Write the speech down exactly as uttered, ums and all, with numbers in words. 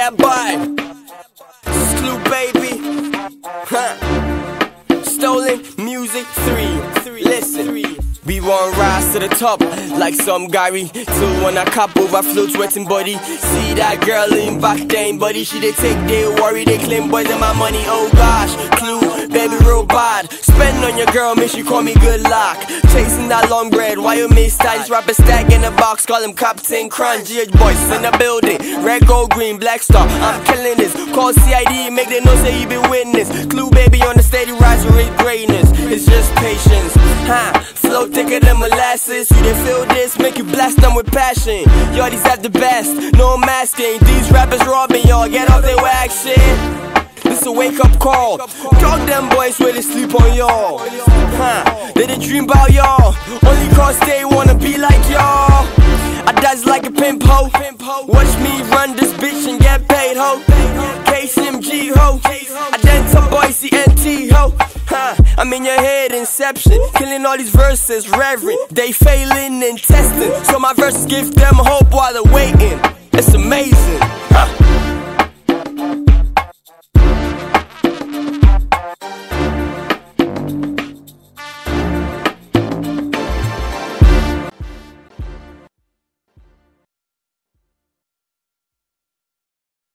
Yeah, boy. Clue, baby. Huh. Stolen music three. Listen. We won't rise to the top like some Gary. Till when I cop over floats wetting body. See that girl in back then, buddy. She they take, they worry, they claim boys and my money. Oh gosh, Clue, baby real bad. Spend on your girl, make she call me good luck. Chasing that long bread, why you miss stylish rapper stack in the box, call him Captain Crunch. G H boys in the building, red, gold, green, black star. I'm killing this, call C I D, make them know say you be witness. Clue baby on the steady rise with greatness. It's just patience, huh? Flow thicker than molasses. You they feel this, make you blast them with passion. Y'all these have the best, no masking. These rappers robbing y'all, get off their whack shit. This a wake up call. Dog them boys where they sleep on y'all. Huh? They they dream about y'all, only cause they wanna be like y'all. I dance like a pimp ho. Watch me run this bitch and get paid ho. K C M G ho. I dance some boys C N T ho. Huh, I'm in your head, inception. Killing all these verses, reverend. They failing and testing, so my verses give them hope while they're waiting. It's a